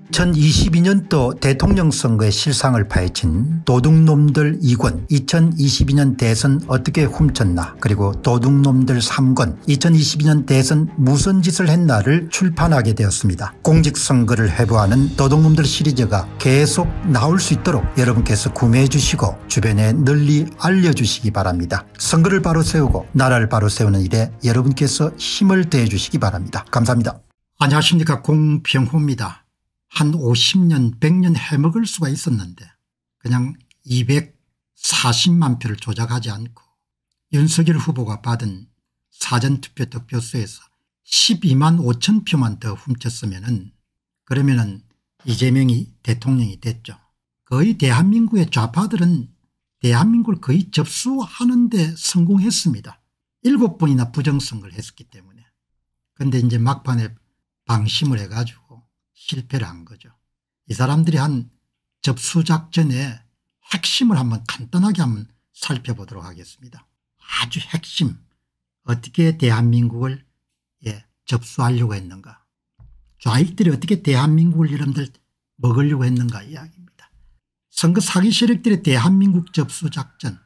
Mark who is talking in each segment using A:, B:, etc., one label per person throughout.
A: 2022년도 대통령 선거의 실상을 파헤친 도둑놈들 2권 2022년 대선 어떻게 훔쳤나, 그리고 도둑놈들 3권 2022년 대선 무슨 짓을 했나를 출판하게 되었습니다. 공직선거를 회부하는 도둑놈들 시리즈가 계속 나올 수 있도록 여러분께서 구매해 주시고 주변에 널리 알려주시기 바랍니다. 선거를 바로 세우고 나라를 바로 세우는 일에 여러분께서 힘을 더해 주시기 바랍니다. 감사합니다. 안녕하십니까, 공병호입니다. 한 50년 100년 해먹을 수가 있었는데 그냥 240만 표를 조작하지 않고 윤석열 후보가 받은 사전투표 득표수에서 12만 5천 표만 더 훔쳤으면은, 그러면은 이재명이 대통령이 됐죠. 거의 대한민국의 좌파들은 대한민국을 거의 접수하는 데 성공했습니다. 7번이나 부정선거를 했었기 때문에. 그런데 이제 막판에 방심을 해가지고 실패를 한 거죠. 이 사람들이 한 접수작전의 핵심을 한번 간단하게 한번 살펴보도록 하겠습니다. 아주 핵심, 어떻게 대한민국을 접수하려고 했는가, 좌익들이 어떻게 대한민국을 여러분들 먹으려고 했는가 이야기입니다. 선거 사기 세력들의 대한민국 접수작전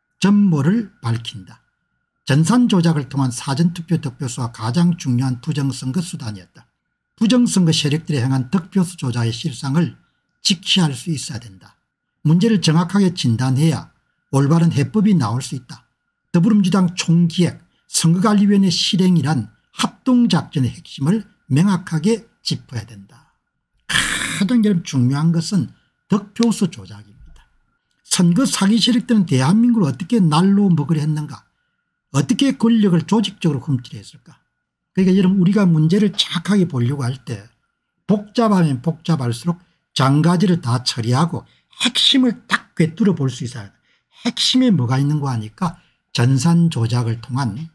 A: 전모를 밝힌다. 전산 조작을 통한 사전투표 득표수가 가장 중요한 부정선거 수단이었다. 부정선거 세력들이 행한 득표수 조작의 실상을 직시할 수 있어야 된다. 문제를 정확하게 진단해야 올바른 해법이 나올 수 있다. 더불어민주당 총기획 선거관리위원회 실행이란 합동작전의 핵심을 명확하게 짚어야 된다. 가장 중요한 것은 득표수 조작입니다. 선거 사기 세력들은 대한민국을 어떻게 날로 먹으려 했는가, 어떻게 권력을 조직적으로 훔치려 했을까. 그러니까 여러분, 우리가 문제를 정확하게 보려고 할 때 복잡하면 복잡할수록 장가지를 다 처리하고 핵심을 딱 꿰뚫어 볼 수 있어야 돼. 핵심에 뭐가 있는 거 하니까 전산 조작을 통한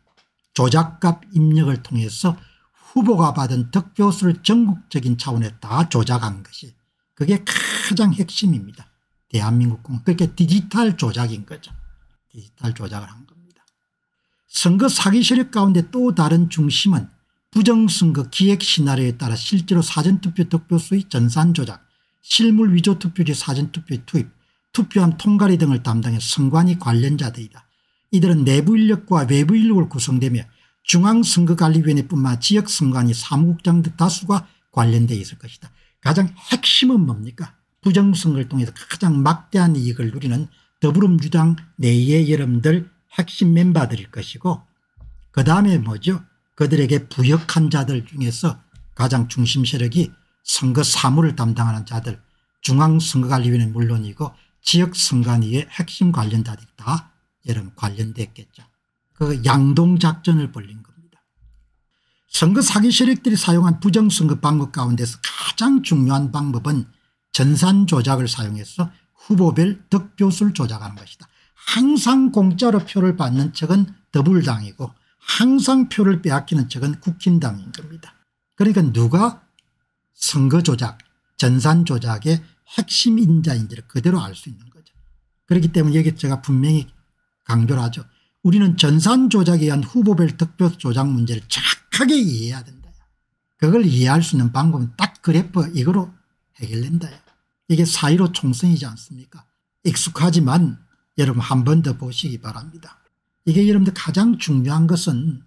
A: 조작값 입력을 통해서 후보가 받은 득표수를 전국적인 차원에 다 조작한 것이, 그게 가장 핵심입니다. 대한민국 공화. 그러니까 디지털 조작인 거죠. 디지털 조작을 한 겁니다. 선거 사기 세력 가운데 또 다른 중심은 부정선거 기획 시나리오에 따라 실제로 사전투표 득표수의 전산 조작, 실물 위조 투표지 사전투표의 투입, 투표함 통과리 등을 담당해 선관위 관련자들이다. 이들은 내부 인력과 외부 인력을 구성되며 중앙선거관리위원회뿐만 아니라 지역선관위 사무국장 등 다수가 관련되어 있을 것이다. 가장 핵심은 뭡니까? 부정선거를 통해서 가장 막대한 이익을 누리는 더불어민주당 내의 여러분들 핵심 멤버들일 것이고, 그다음에 뭐죠? 그들에게 부역한 자들 중에서 가장 중심 세력이 선거 사무를 담당하는 자들, 중앙선거관리위원회는 물론이고 지역선관위의 핵심 관련자들이 다 여러분 관련됐겠죠. 그 양동작전을 벌린 겁니다. 선거 사기 세력들이 사용한 부정선거 방법 가운데서 가장 중요한 방법은 전산 조작을 사용해서 후보별 득표수를 조작하는 것이다. 항상 공짜로 표를 받는 척은 더불당이고 항상 표를 빼앗기는 척은 국힘당인 겁니다. 그러니까 누가 선거 조작, 전산 조작의 핵심 인자인지를 그대로 알 수 있는 거죠. 그렇기 때문에 여기 제가 분명히 강조를 하죠. 우리는 전산 조작에 의한 후보별 득표수 조작 문제를 정확하게 이해해야 된다. 그걸 이해할 수 있는 방법은 딱 그래프 이거로 해결된다. 이게 4.15 총선이지 않습니까? 익숙하지만 여러분 한 번 더 보시기 바랍니다. 이게 여러분들 가장 중요한 것은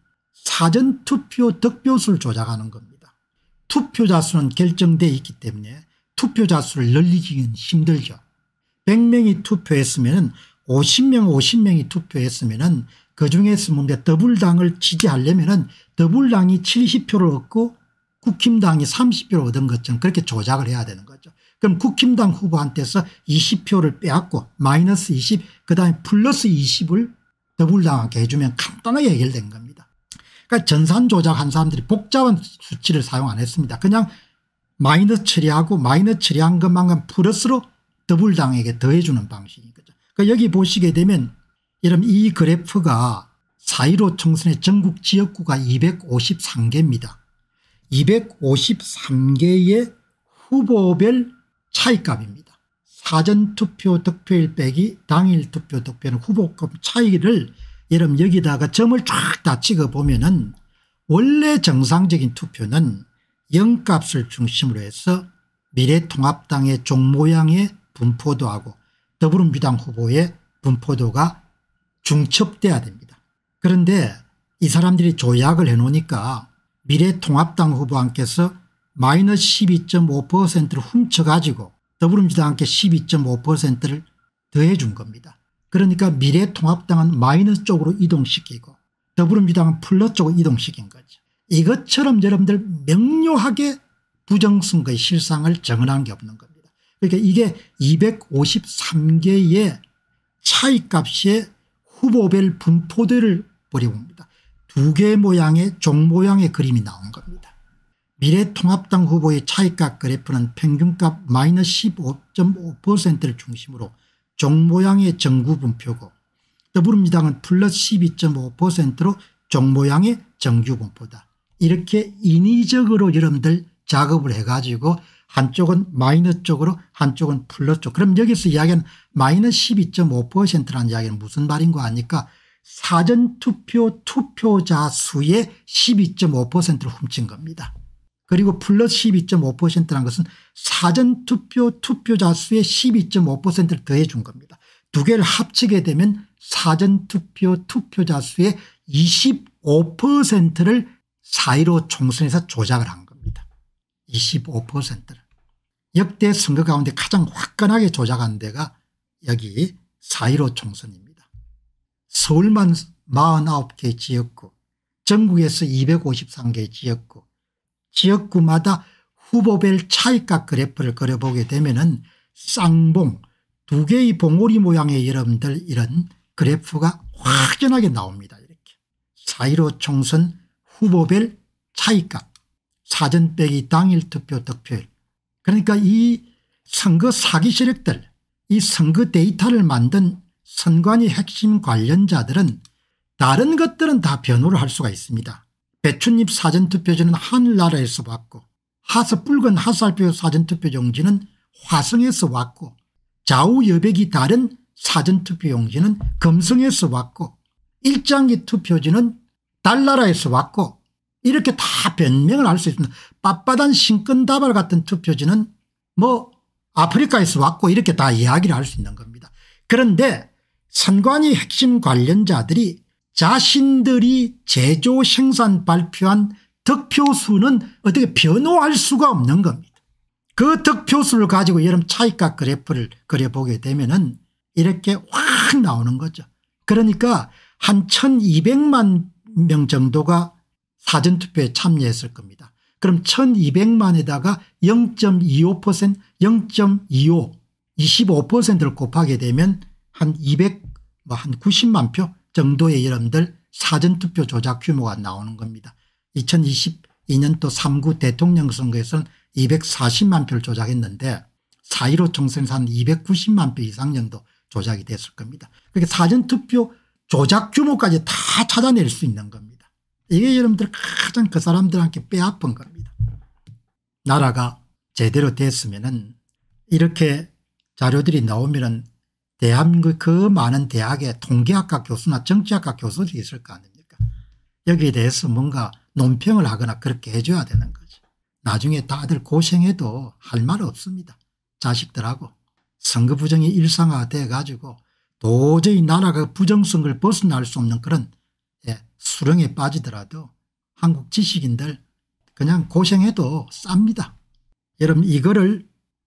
A: 사전투표 득표수를 조작하는 겁니다. 투표자 수는 결정되어 있기 때문에 투표자 수를 늘리기는 힘들죠. 100명이 투표했으면 50명이 투표했으면 그중에서 뭔가 더불당을 지지하려면 더불당이 70표를 얻고 국힘당이 30표를 얻은 것처럼 그렇게 조작을 해야 되는 거죠. 그럼 국힘당 후보한테서 20표를 빼앗고 마이너스 20 그다음에 플러스 20을 더불당하게 해주면 간단하게 해결된 겁니다. 그러니까 전산 조작한 사람들이 복잡한 수치를 사용 안 했습니다. 그냥 마이너스 처리하고 마이너스 처리한 것만큼 플러스로 더불당에게 더해주는 방식인 거죠. 그러니까 여기 보시게 되면 여러분 이 그래프가 4.15 총선의 전국 지역구가 253개입니다. 253개의 후보별 차이값입니다. 사전투표 득표일 빼기 당일 투표 득표는 후보급 차이를 여러분 여기다가 점을 쫙 다 찍어 보면은 원래 정상적인 투표는 0값을 중심으로 해서 미래통합당의 종모양의 분포도하고 더불어민주당 후보의 분포도가 중첩돼야 됩니다. 그런데 이 사람들이 조작을 해놓으니까 미래통합당 후보님께서 마이너스 12.5%를 훔쳐가지고 더불어민주당께 12.5%를 더해 준 겁니다. 그러니까 미래통합당은 마이너스 쪽으로 이동시키고 더불어민주당은 플러스 쪽으로 이동시킨 거죠. 이것처럼 여러분들 명료하게 부정선거의 실상을 정언한 게 없는 겁니다. 그러니까 이게 253개의 차이값의 후보별 분포들을 벌여봅니다. 두 개 모양의 종 모양의 그림이 나온 겁니다. 미래통합당 후보의 차이값 그래프는 평균값 마이너스 15.5%를 중심으로 종 모양의 정구 분표고 더불어민주당은 플러스 12.5%로 종 모양의 정규 분포다. 이렇게 인위적으로 여러분들 작업을 해가지고 한쪽은 마이너스 쪽으로 한쪽은 플러스 쪽. 그럼 여기서 이야기하는 마이너스 12.5%라는 이야기는 무슨 말인 거 아닙니까? 사전투표 투표자 수의 12.5%를 훔친 겁니다. 그리고 플러스 12.5%라는 것은 사전투표 투표자 수의 12.5%를 더해 준 겁니다. 두 개를 합치게 되면 사전투표 투표자 수의 25%를 4.15 총선에서 조작을 한 겁니다. 25%를. 역대 선거 가운데 가장 화끈하게 조작한 데가 여기 4.15 총선입니다. 서울만 49개 지역구, 전국에서 253개 지역구, 지역구마다 후보별 차이값 그래프를 그려보게 되면은 쌍봉 두 개의 봉오리 모양의 여러분들 이런 그래프가 확연하게 나옵니다. 이렇게 4.15 총선 후보별 차이값 사전 빼기 당일 투표 득표율. 그러니까 이 선거 사기 세력들 이 선거 데이터를 만든 선관위 핵심 관련자들은 다른 것들은 다 변호를 할 수가 있습니다. 배춧잎 사전투표지는 하늘나라에서 왔고 붉은 하살표 사전투표용지는 화성에서 왔고 좌우 여백이 다른 사전투표용지는 금성에서 왔고 일장기 투표지는 달나라에서 왔고 이렇게 다 변명을 할 수 있습니다. 빳빳한 신권다발 같은 투표지는 뭐 아프리카에서 왔고 이렇게 다 이야기를 할 수 있는 겁니다. 그런데 선관위 핵심 관련자들이 자신들이 제조 생산 발표한 득표수는 어떻게 변호할 수가 없는 겁니다. 그 득표수를 가지고 여러분 차이값 그래프를 그려보게 되면은 이렇게 확 나오는 거죠. 그러니까 한 1200만 명 정도가 사전투표에 참여했을 겁니다. 그럼 1200만에다가 0.25% 0.25 25%를 곱하게 되면 한 90만 표 정도의 여러분들 사전투표 조작 규모가 나오는 겁니다. 2022년도 3구 대통령 선거에서는 240만 표를 조작했는데 4.15 총선에서 한 290만 표 이상 정도 조작이 됐을 겁니다. 그러니까 사전투표 조작 규모까지 다 찾아낼 수 있는 겁니다. 이게 여러분들 가장 그 사람들한테 뼈아픈 겁니다. 나라가 제대로 됐으면은 이렇게 자료들이 나오면은 대한민국 그 많은 대학에 통계학과 교수나 정치학과 교수들이 있을 거 아닙니까? 여기에 대해서 뭔가 논평을 하거나 그렇게 해줘야 되는 거죠. 나중에 다들 고생해도 할 말 없습니다. 자식들하고 선거 부정이 일상화돼 가지고 도저히 나라가 부정선거를 벗어날 수 없는 그런 수렁에 빠지더라도 한국 지식인들 그냥 고생해도 쌉니다. 여러분 이거를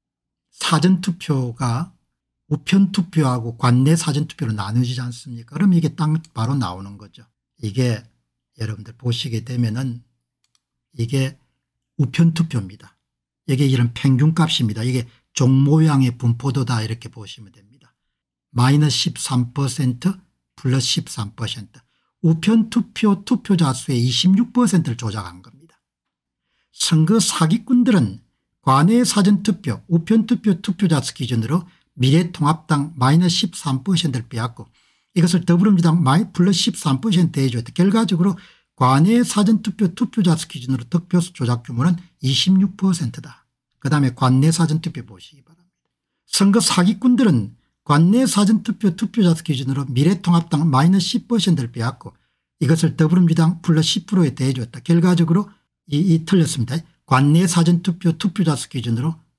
A: 사전투표가 우편투표하고 관내 사전투표로 나누어지지 않습니까? 그럼 이게 딱 바로 나오는 거죠. 이게 여러분들 보시게 되면은 이게 우편투표입니다. 이게 이런 평균값입니다. 이게 종모양의 분포도다 이렇게 보시면 됩니다. 마이너스 13% 플러스 13%. 우편투표 투표자 수의 26%를 조작한 겁니다. 선거 사기꾼들은 관내 사전투표 우편투표 투표자 수 기준으로 미래통합당 마이너스 13%를 빼앗고 이것을 더불어민주당 플러스 13% 대해줬다. 결과적으로 관내 사전투표 투표자 수 기준으로 득표수 조작 규모는 26%다. 그다음에 관내 사전투표 보시기 바랍니다. 선거 사기꾼들은 관내 사전투표 투표자 수 기준으로 미래통합당 마이너스 10%를 빼앗고 이것을 더불어민주당 플러스 10%에 대해줬다. 결과적으로 틀렸습니다. 관내 사전투표 투표자 수 기준으로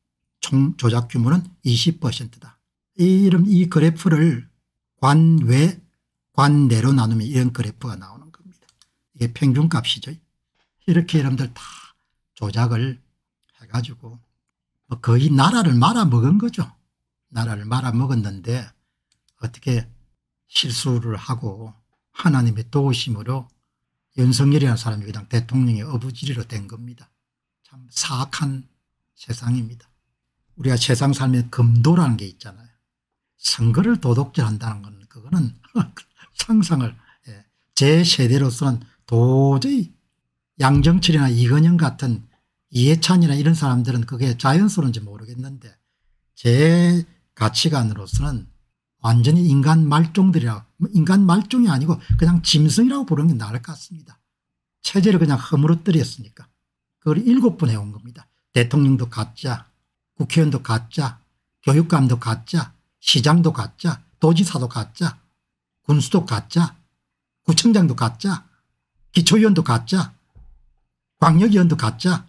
A: 총 조작 규모는 20%다. 이 그래프를 관외 관내로 나누면 이런 그래프가 나오는 겁니다. 이게 평균값이죠. 이렇게 여러분들 다 조작을 해가지고 거의 나라를 말아먹은 거죠. 나라를 말아먹었는데 어떻게 실수를 하고 하나님의 도우심으로 윤석열이라는 사람이 그냥 대통령의 어부지리로 된 겁니다. 참 사악한 세상입니다. 우리가 세상 살면 금도라는 게 있잖아요. 선거를 도둑질한다는 건 그거는 상상을 제 세대로서는 도저히 양정철이나 이건영 같은 이해찬이나 이런 사람들은 그게 자연스러운지 모르겠는데 제 가치관으로서는 완전히 인간 말종들이라, 인간 말종이 아니고 그냥 짐승이라고 부르는 게 나을 것 같습니다. 체제를 그냥 허물어뜨렸으니까 그걸 7번 해온 겁니다. 대통령도 가짜, 국회의원도 가짜, 교육감도 가짜, 시장도 가짜, 도지사도 가짜, 군수도 가짜, 구청장도 가짜, 기초위원도 가짜, 광역위원도 가짜.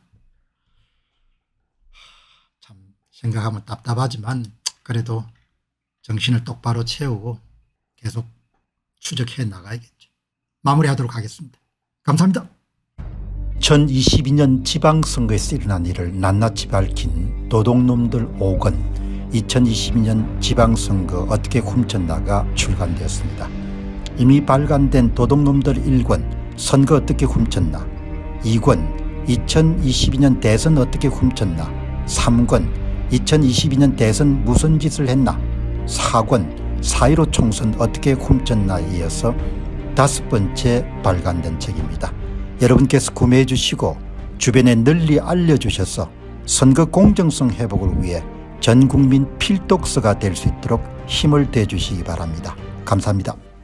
A: 참 생각하면 답답하지만 그래도 정신을 똑바로 채우고 계속 추적해 나가야겠죠. 마무리하도록 하겠습니다. 감사합니다.
B: 2022년 지방선거에서 일어난 일을 낱낱이 밝힌 도둑놈들 5권 2022년 지방선거 어떻게 훔쳤나가 출간되었습니다. 이미 발간된 도둑놈들 1권 선거 어떻게 훔쳤나, 2권 2022년 대선 어떻게 훔쳤나, 3권 2022년 대선 무슨 짓을 했나, 4권 4.15 총선 어떻게 훔쳤나에 이어서 5번째 발간된 책입니다. 여러분께서 구매해 주시고 주변에 널리 알려주셔서 선거 공정성 회복을 위해 전국민 필독서가 될 수 있도록 힘을 대주시기 바랍니다. 감사합니다.